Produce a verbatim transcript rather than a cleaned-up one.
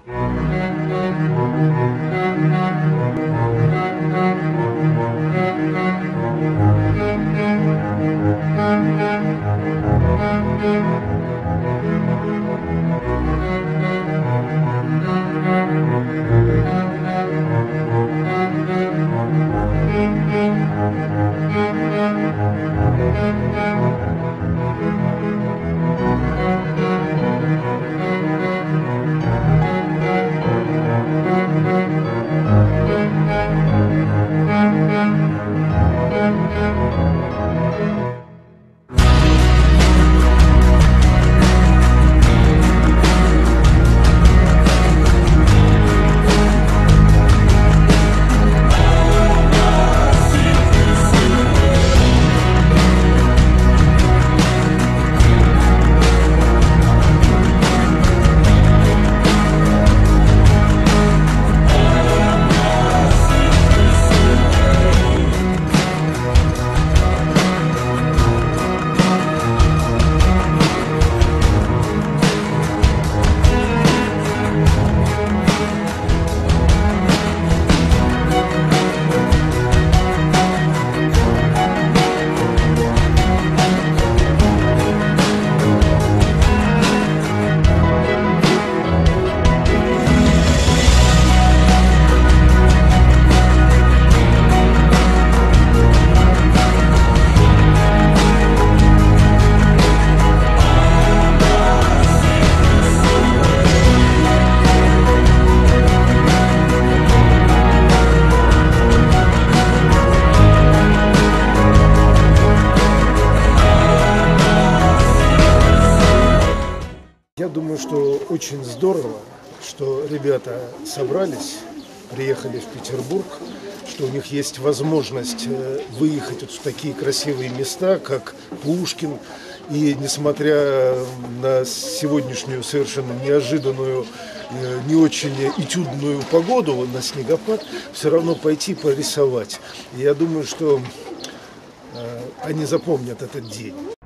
Я думаю, что очень здорово, что ребята собрались, приехали в Петербург, что у них есть возможность выехать вот в такие красивые места, как Пушкин. И несмотря на сегодняшнюю совершенно неожиданную, не очень этюдную погоду, на снегопад, все равно пойти порисовать. И я думаю, что они запомнят этот день.